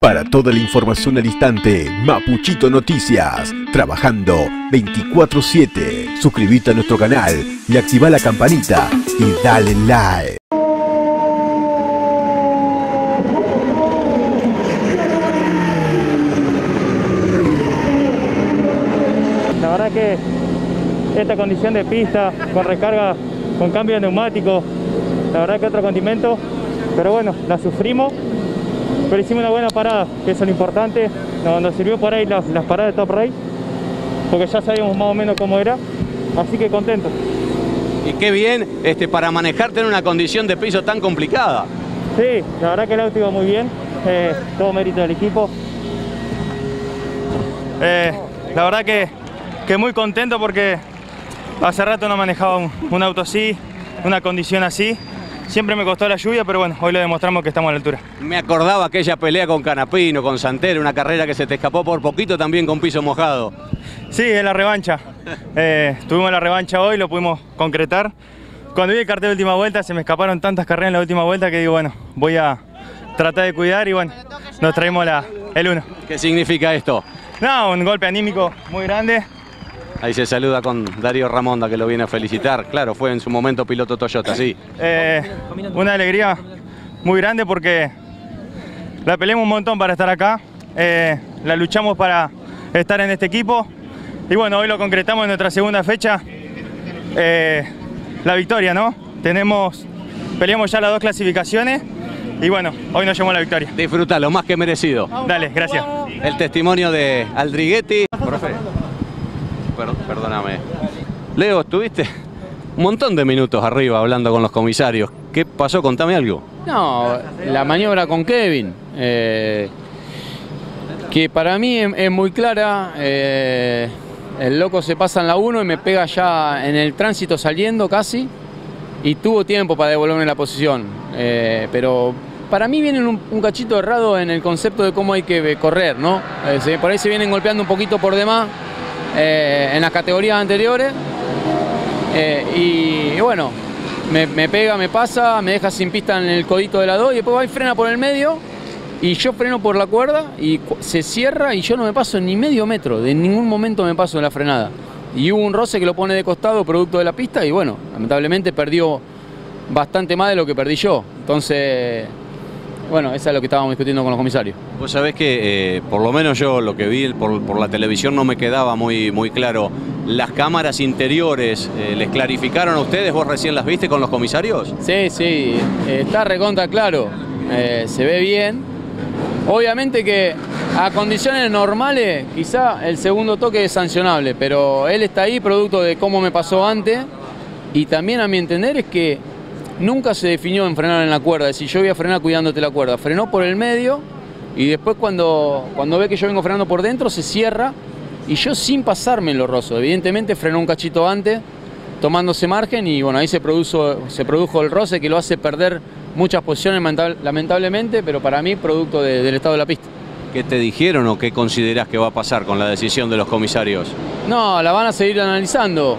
Para toda la información al instante, Mapuchito Noticias. Trabajando 24/7. Suscríbete a nuestro canal y activa la campanita y dale like. La verdad que esta condición de pista, con recarga, con cambio de neumático, la verdad que otro condimento, pero bueno, la sufrimos. Pero hicimos una buena parada, que eso es lo importante. Nos sirvió por ahí las paradas de Top Race, porque ya sabíamos más o menos cómo era, así que contento. Y qué bien para manejarte en una condición de piso tan complicada. Sí, la verdad que el auto iba muy bien, todo mérito del equipo. La verdad que muy contento porque hace rato no manejaba un auto así, una condición así. Siempre me costó la lluvia, pero bueno, hoy lo demostramos que estamos a la altura. Me acordaba aquella pelea con Canapino, con Santero, una carrera que se te escapó por poquito también con piso mojado. Sí, es la revancha. Tuvimos la revancha hoy, lo pudimos concretar. Cuando vi el cartel de última vuelta, se me escaparon tantas carreras en la última vuelta que digo, bueno, voy a tratar de cuidar y bueno, nos traemos el 1. ¿Qué significa esto? No, un golpe anímico muy grande. Ahí se saluda con Darío Ramonda, que lo viene a felicitar. Claro, fue en su momento piloto Toyota, sí. Una alegría muy grande porque la peleamos un montón para estar acá. La luchamos para estar en este equipo. Y bueno, hoy lo concretamos en nuestra segunda fecha. La victoria, ¿no? Peleamos ya las 2 clasificaciones. Y bueno, hoy nos llevamos la victoria. Disfrutalo, más que merecido. Dale, gracias. El testimonio de Aldriguetti. Profe. Perdóname. Leo, estuviste un montón de minutos arriba hablando con los comisarios. ¿Qué pasó? Contame algo. No, la maniobra con Kevin, que para mí es muy clara. El loco se pasa en la 1 y me pega ya en el tránsito saliendo casi. Y tuvo tiempo para devolverme la posición. Pero para mí vienen un cachito errado en el concepto de cómo hay que correr, ¿no? Por ahí se vienen golpeando un poquito por demás. En las categorías anteriores y bueno, me pega, me pasa, me deja sin pista en el codito de la 2 y después va y frena por el medio y yo freno por la cuerda y se cierra y yo no me paso ni medio metro, de ningún momento me paso en la frenada y hubo un roce que lo pone de costado producto de la pista y bueno, lamentablemente perdió bastante más de lo que perdí yo, entonces bueno, eso es lo que estábamos discutiendo con los comisarios. Vos sabés que por lo menos yo lo que vi por la televisión no me quedaba muy claro. ¿Las cámaras interiores les clarificaron a ustedes? ¿Vos recién las viste con los comisarios? Sí, está recontra claro, se ve bien. Obviamente que a condiciones normales quizá el segundo toque es sancionable, pero él está ahí producto de cómo me pasó antes y también a mi entender es que nunca se definió en frenar en la cuerda, es decir, yo voy a frenar cuidándote la cuerda. Frenó por el medio y después cuando ve que yo vengo frenando por dentro se cierra y yo sin pasarme en los rozos. Evidentemente frenó un cachito antes, tomándose margen y bueno, ahí se produjo el roce que lo hace perder muchas posiciones lamentablemente, pero para mí producto del estado de la pista. ¿Qué te dijeron o qué considerás que va a pasar con la decisión de los comisarios? No, la van a seguir analizando.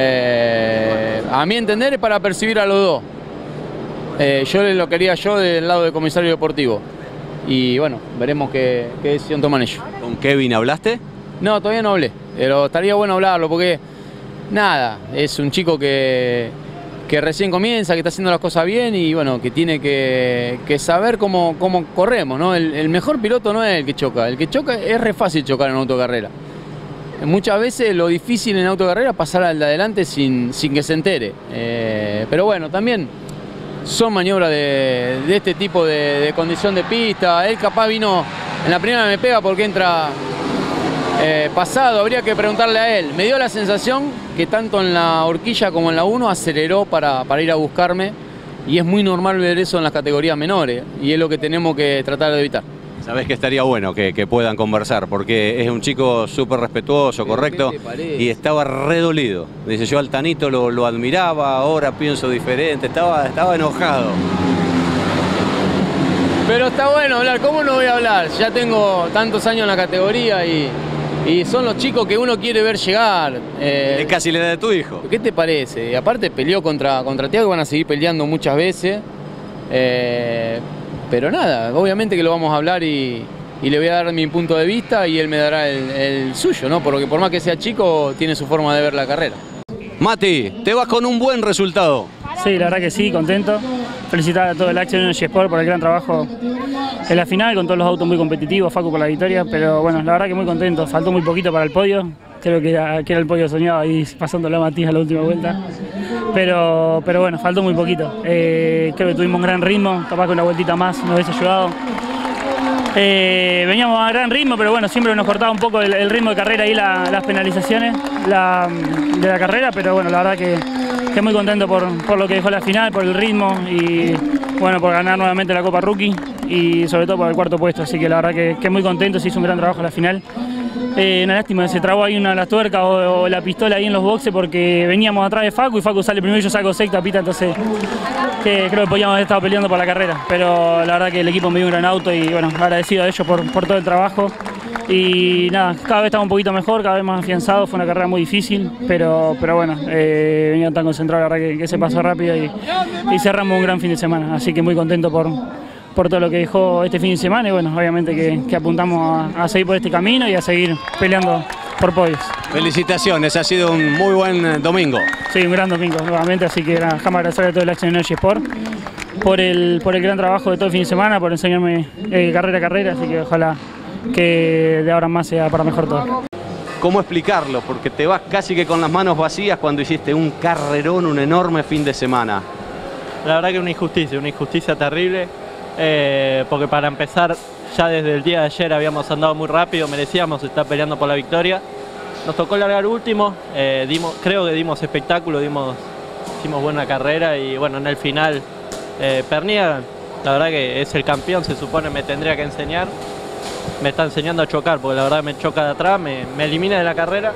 A mi entender es para percibir a los dos. Yo lo quería del lado del comisario deportivo. Y bueno, veremos qué decisión toman ellos. ¿Con Kevin hablaste? No, todavía no hablé, pero estaría bueno hablarlo porque, nada, es un chico que recién comienza, que está haciendo las cosas bien y bueno, que tiene que saber cómo corremos, ¿no? El mejor piloto no es el que choca es re fácil chocar en autocarrera. Muchas veces lo difícil en autocarrera es pasar al de adelante sin que se entere. Pero bueno, también son maniobras de este tipo de condición de pista. Él capaz vino, en la primera me pega porque entra pasado, habría que preguntarle a él. Me dio la sensación que tanto en la horquilla como en la 1 aceleró para ir a buscarme y es muy normal ver eso en las categorías menores y es lo que tenemos que tratar de evitar. Sabés que estaría bueno que puedan conversar porque es un chico súper respetuoso, correcto, y estaba redolido. Dice, yo al Tanito lo admiraba, ahora pienso diferente, estaba enojado. Pero está bueno hablar, ¿cómo no voy a hablar? Ya tengo tantos años en la categoría y son los chicos que uno quiere ver llegar. Es casi la edad de tu hijo. ¿Qué te parece? Y aparte peleó contra Thiago, van a seguir peleando muchas veces. Pero nada, obviamente que lo vamos a hablar y y le voy a dar mi punto de vista y él me dará el suyo, ¿no? Porque por más que sea chico, tiene su forma de ver la carrera. Mati, te vas con un buen resultado. Sí, la verdad que sí, contento. Felicitar a todo el Action Energy Sport por el gran trabajo en la final, con todos los autos muy competitivos, Facu por la victoria, pero bueno, la verdad que muy contento. Faltó muy poquito para el podio, creo que era el podio soñado ahí pasándolo a Matías a la última vuelta, pero bueno, faltó muy poquito. Creo que tuvimos un gran ritmo, capaz que una vueltita más nos hubiese ayudado. Veníamos a gran ritmo, pero bueno, siempre nos cortaba un poco el ritmo de carrera y las penalizaciones de la carrera, pero bueno, la verdad que muy contento por lo que dejó la final, por el ritmo y bueno, por ganar nuevamente la Copa Rookie y sobre todo por el cuarto puesto, así que la verdad que muy contento, se hizo un gran trabajo en la final. Una lástima, se trabó ahí una de las tuercas o la pistola ahí en los boxes porque veníamos atrás de Facu y Facu sale primero y yo saco sexta pita, entonces creo que podíamos haber estado peleando por la carrera, pero la verdad que el equipo me dio un gran auto y bueno, agradecido a ellos por todo el trabajo y nada, cada vez estamos un poquito mejor, cada vez más afianzados, fue una carrera muy difícil, pero bueno, venían tan concentrados, la verdad que se pasó rápido y cerramos un gran fin de semana, así que muy contento por todo lo que dejó este fin de semana y bueno, obviamente que apuntamos a seguir por este camino y a seguir peleando por podios. Felicitaciones, ha sido un muy buen domingo. Sí, un gran domingo nuevamente, así que nada, jamás agradecer a todo el Action Energy Sport por el gran trabajo de todo el fin de semana, por enseñarme carrera a carrera, así que ojalá que de ahora en más sea para mejor todo. ¿Cómo explicarlo? Porque te vas casi que con las manos vacías cuando hiciste un carrerón, un enorme fin de semana. La verdad que una injusticia terrible. Porque para empezar, ya desde el día de ayer habíamos andado muy rápido, merecíamos estar peleando por la victoria. Nos tocó largar último, creo que dimos espectáculo, hicimos buena carrera y bueno, en el final Pernía, la verdad que es el campeón, se supone me tendría que enseñar. Me está enseñando a chocar, porque la verdad me choca de atrás, me elimina de la carrera.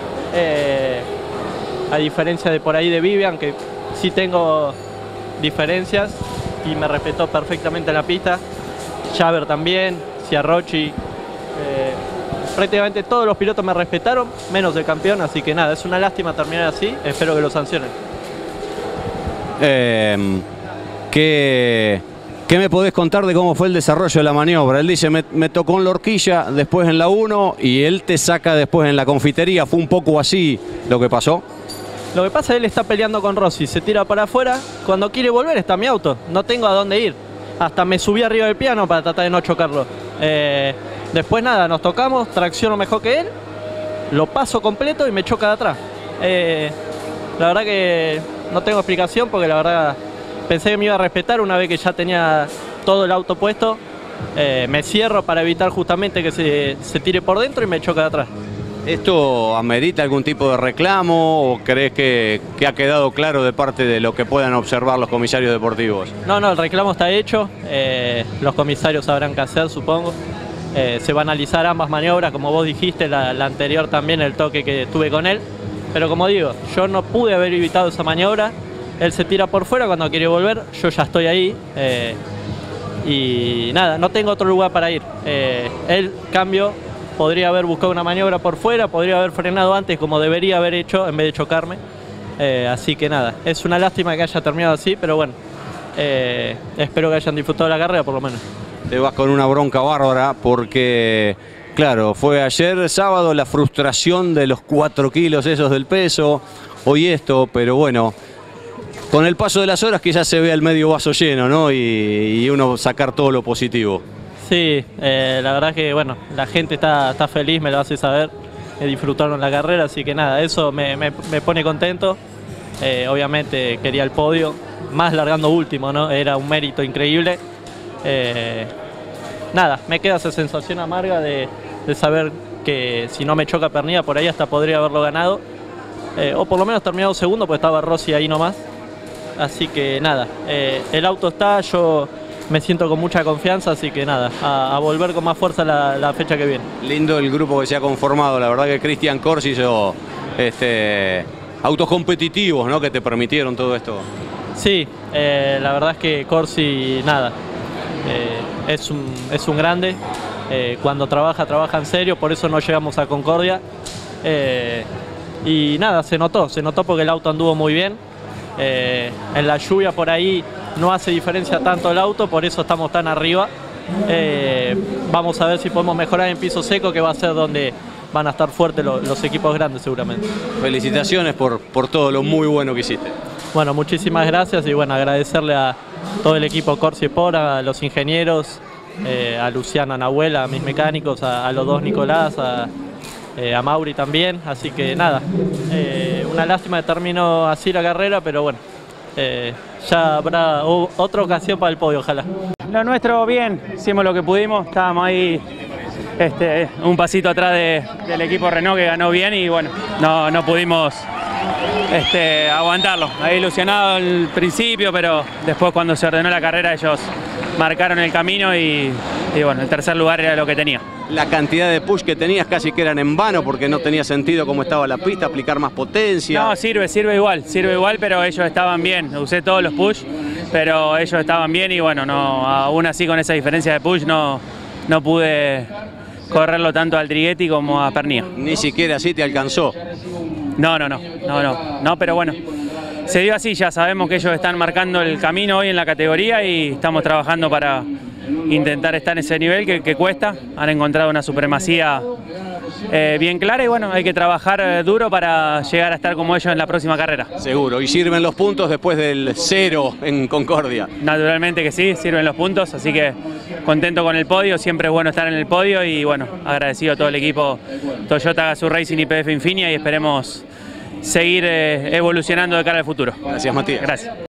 A diferencia de por ahí de Vivian, que sí tengo diferencias y me respetó perfectamente la pista. Chaver también, Ciarrochi, prácticamente todos los pilotos me respetaron, menos el campeón, así que nada, es una lástima terminar así, espero que lo sancionen. ¿Qué me podés contar de cómo fue el desarrollo de la maniobra? Él dice, me tocó en la horquilla, después en la 1 y él te saca después en la confitería. ¿Fue un poco así lo que pasó? Lo que pasa es que él está peleando con Rossi, se tira para afuera, cuando quiere volver está mi auto, no tengo a dónde ir. Hasta me subí arriba del piano para tratar de no chocarlo. Después nada, nos tocamos, tracciono mejor que él, lo paso completo y me choca de atrás. La verdad que no tengo explicación porque la verdad pensé que me iba a respetar una vez que ya tenía todo el auto puesto. Me cierro para evitar justamente que se tire por dentro y me choca de atrás. ¿Esto amerita algún tipo de reclamo o crees que ha quedado claro de parte de lo que puedan observar los comisarios deportivos? No, el reclamo está hecho, los comisarios sabrán qué hacer, supongo. Se va a analizar ambas maniobras, como vos dijiste, la anterior también, el toque que tuve con él. Pero como digo, yo no pude haber evitado esa maniobra, él se tira por fuera cuando quiere volver, yo ya estoy ahí. Y nada, no tengo otro lugar para ir. Él, cambio, podría haber buscado una maniobra por fuera, podría haber frenado antes como debería haber hecho en vez de chocarme. Así que nada, es una lástima que haya terminado así, pero bueno, espero que hayan disfrutado la carrera por lo menos. Te vas con una bronca bárbara porque, claro, fue ayer sábado la frustración de los 4 kilos esos del peso, hoy esto, pero bueno, con el paso de las horas quizás se vea el medio vaso lleno, ¿no? Y uno sacar todo lo positivo. Sí, la verdad que bueno, la gente está feliz, me lo hace saber, disfrutaron la carrera, así que nada, eso me pone contento. Obviamente quería el podio, más largando último, ¿no? Era un mérito increíble. Nada, me queda esa sensación amarga de saber que si no me choca Pernía, por ahí hasta podría haberlo ganado. O por lo menos terminado segundo, porque estaba Rossi ahí nomás. Así que nada, el auto está, yo me siento con mucha confianza, así que nada, a volver con más fuerza la fecha que viene. Lindo el grupo que se ha conformado, la verdad que Cristian Corsi hizo autos competitivos, ¿no? Que te permitieron todo esto. Sí, la verdad es que Corsi, nada, es un grande, cuando trabaja en serio, por eso no llegamos a Concordia. Y nada, se notó porque el auto anduvo muy bien. En la lluvia por ahí no hace diferencia tanto el auto, por eso estamos tan arriba. Vamos a ver si podemos mejorar en piso seco, que va a ser donde van a estar fuertes los equipos grandes seguramente. Felicitaciones por todo lo muy bueno que hiciste. Bueno, muchísimas gracias y bueno, agradecerle a todo el equipo Corsi Sport, a los ingenieros, a Luciano, a Nahuel, a mis mecánicos, a los dos Nicolás, a Mauri también. Así que nada, una lástima que terminó así la carrera, pero bueno, ya habrá otra ocasión para el podio, ojalá. Lo nuestro bien, hicimos lo que pudimos, estábamos ahí un pasito atrás del equipo Renault que ganó bien y bueno, no pudimos aguantarlo. Ahí ilusionado al principio, pero después cuando se ordenó la carrera ellos marcaron el camino y bueno, el tercer lugar era lo que tenía. La cantidad de push que tenías casi que eran en vano porque no tenía sentido cómo estaba la pista, aplicar más potencia. No, sirve igual, pero ellos estaban bien. Usé todos los push, pero ellos estaban bien y bueno, aún así con esa diferencia de push no pude correrlo tanto al Trighetti como a Pernía. Ni siquiera así te alcanzó. No, pero bueno, se dio así, ya sabemos que ellos están marcando el camino hoy en la categoría y estamos trabajando para intentar estar en ese nivel que cuesta. Han encontrado una supremacía bien clara y bueno, hay que trabajar duro para llegar a estar como ellos en la próxima carrera. Seguro, y sirven los puntos después del 0 en Concordia. Naturalmente que sí, sirven los puntos, así que contento con el podio, siempre es bueno estar en el podio y bueno, agradecido a todo el equipo Toyota Gazoo Racing y PF Infinia y esperemos seguir evolucionando de cara al futuro. Gracias, Matías. Gracias.